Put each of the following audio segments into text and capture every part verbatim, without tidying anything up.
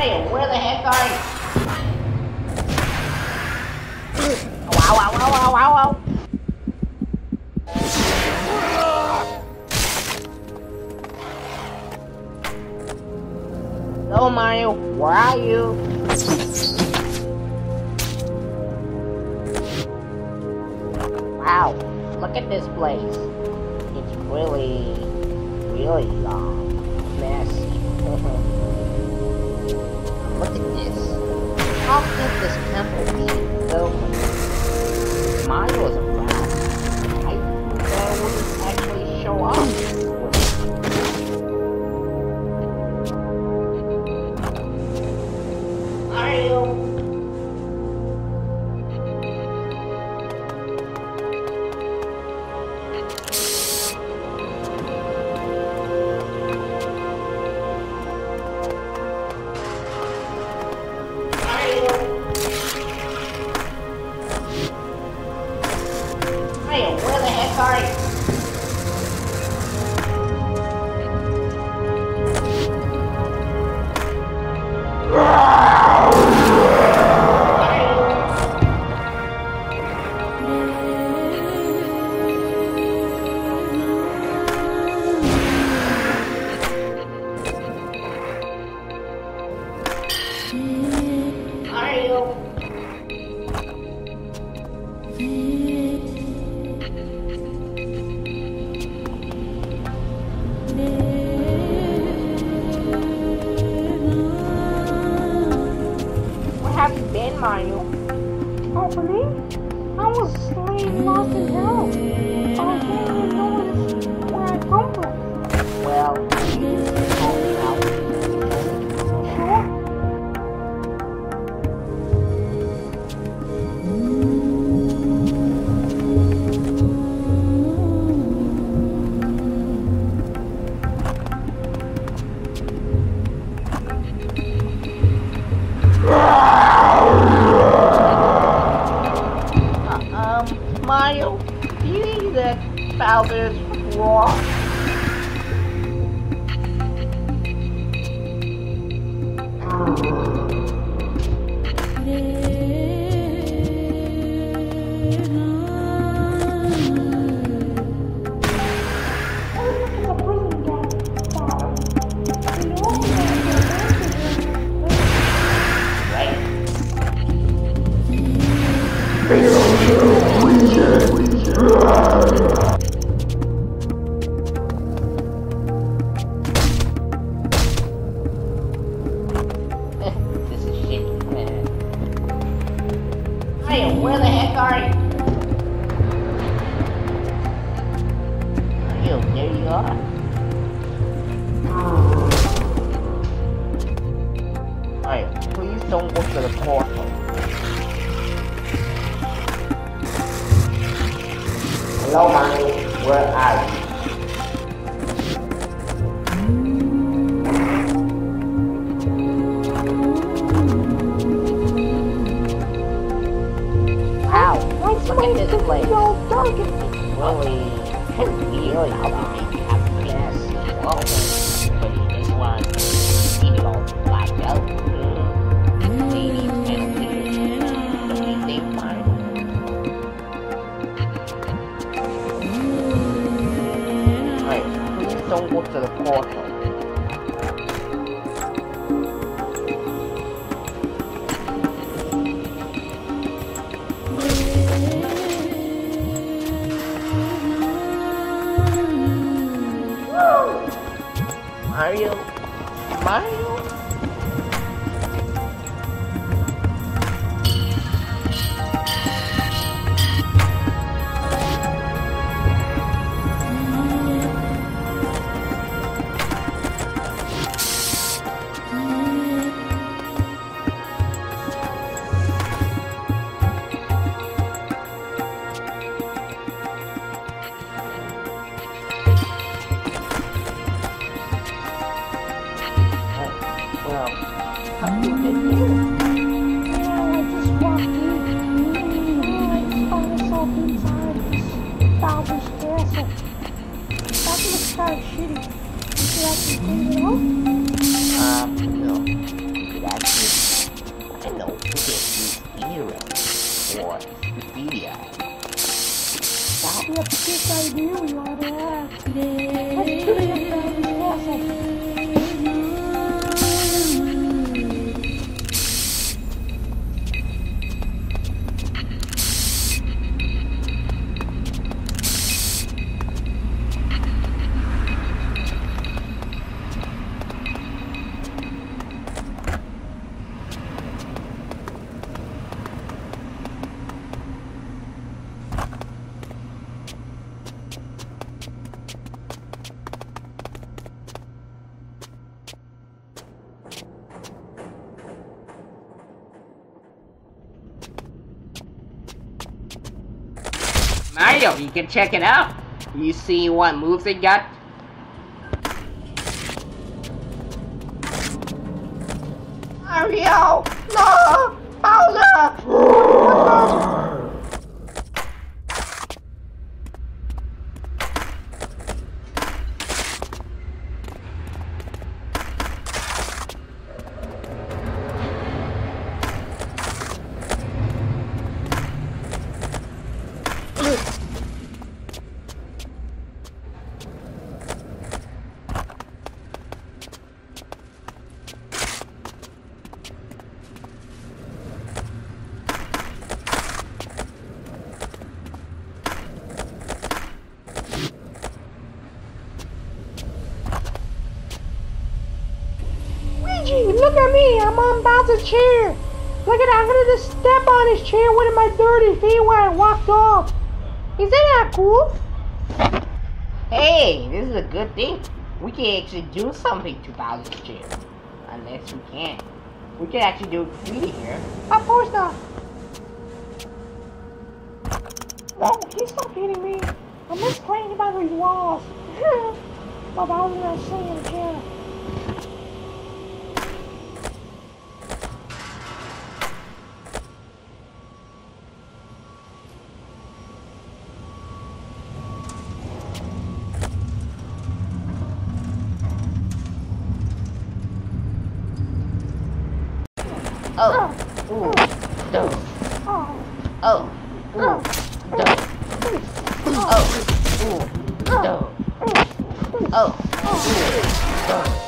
Hey, where the heck are you? Wow, wow, wow, wow, wow, wow. Hello, Mario. Where are you? Wow, look at this place. It's really, really um, messy. Look at this. How could this temple be built like this? Mario is around. I think that wouldn't actually show up. Mario! Mario. Oh, for me? I was laying lost in hell. I can't even notice where I come from. Well, you told me now. Sure. Mario, do you hear that Bowser's roar? This is shit, man. Hey, where the heck are you? Hey, there you are. Alright, please don't go to the portal. Hello, Mario. Where are you? Wow, look at this place. It's really, really messy. Whoa, but this one, even all blacked out. Maybe it's kind of weird. Don't you think, Mario? Don't go to the portal. Mario? Mario? How did you get here? Well, I just walked in. Oh, I just found myself inside this Bowser's castle. That looks kind of shitty. Should I actually clean it up? Um, no. That's Wikipedia. That'll be a big idea we want to have. Let's do it around this castle. Mario, you can check it out. You see what moves it got? Mario! No! Bowser! Luigi, look at me, I'm on Bowser's chair. Look at that, I'm gonna just step on his chair with my dirty feet when I walked off. Isn't that cool? Hey, this is a good thing. We can actually do something to Bowser's chair. Unless we can't. We can actually do it freely here. Of course not. No, please stop hitting me. I'm just playing about these walls. But Bowser's gonna sing in the chair. Oh, ooh, no. Oh, ooh, no. Oh, ooh, no. Oh, ooh, no.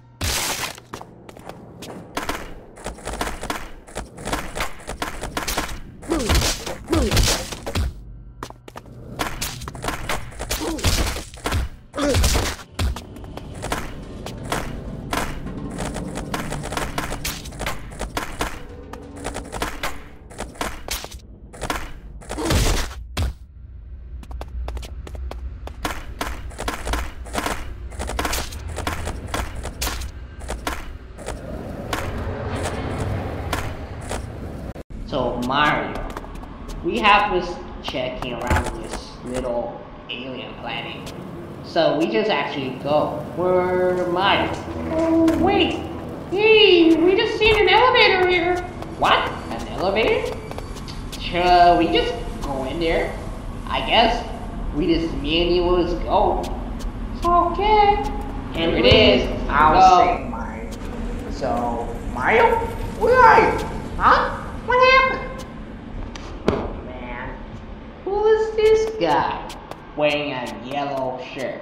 So Mario, we have this checking around this little alien planet. So we just actually go. Where Mario? Oh wait, hey, we just seen an elevator here. What? An elevator? Sure, we just go in there. I guess we just me and you will just go. Okay. Here it is. I'll Go. say mine. So, Mario, where are you? Huh? What happened? Oh man, who is this guy wearing a yellow shirt?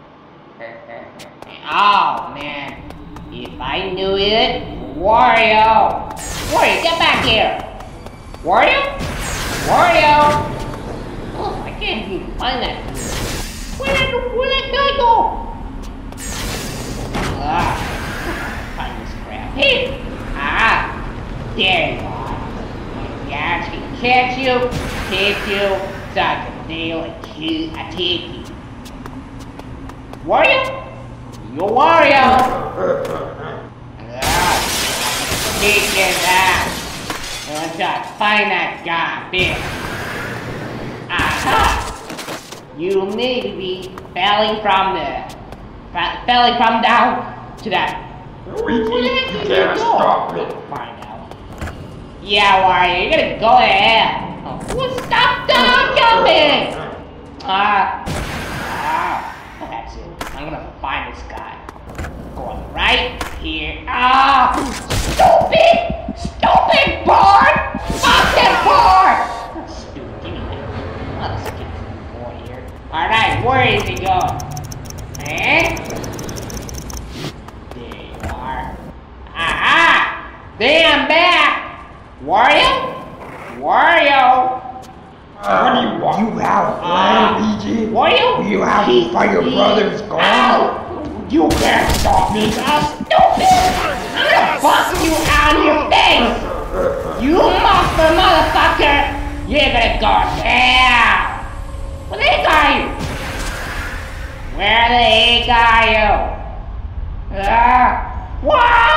Oh man, if I knew it, Wario! Wario, get back here! Wario? Wario! Oh, I can't even find that. Where did where did that guy go? Ah, find this crap. Hey! Ah, there you are. Yeah, I can catch you, take you, so I can nail a kid, a take you. Wario? You Wario! Ah, take his ass. I'm trying to find that guy, bitch. Aha! You may be falling from the, falling from down to that. Luigi, you can't stop me. Find out. Yeah, Wario, you're gonna go to hell. Oh, well, stop down jumping! Ah, ah, that's it. I'm gonna find this guy. Going right here. Ah, stupid, stupid board! Stop that board! Stupid Damn back! Wario? Wario? What do you want? You have a plan, Luigi? Wario? You have to fight your brother's gone? Ow! You can't stop me, now, stupid! I'm gonna bust you out of your face! You monster motherfucker! You're gonna go down! Where the heck are you? Where the heck are you? Ah! What?